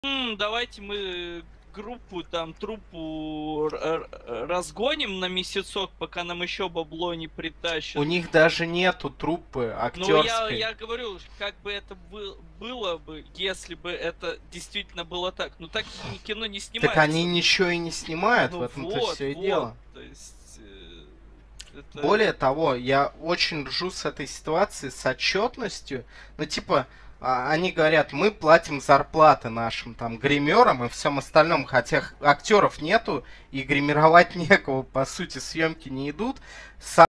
Давайте мы группу, там, труппу разгоним на месяцок, пока нам еще бабло не притащат. У них даже нету труппы Ну, актерской. я говорю, как бы это было бы, если бы это действительно было так. Ну, так кино не снимается. Так они ничего и не снимают, Ну, в этом-то вот, все и вот. дело. То есть, это... Более того, я очень ржу с этой ситуации, с отчетностью. Ну, типа, они говорят, мы платим зарплаты нашим там гримерам и всем остальном, хотя актеров нету и гримировать некого, по сути, съемки не идут.